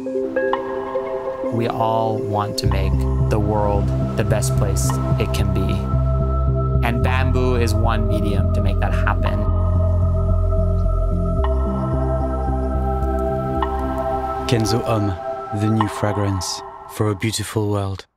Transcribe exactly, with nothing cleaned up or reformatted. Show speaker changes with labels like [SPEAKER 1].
[SPEAKER 1] We all want to make the world the best place it can be. And bamboo is one medium to make that happen.
[SPEAKER 2] KENZOHOMME, the new fragrance for a beautiful world.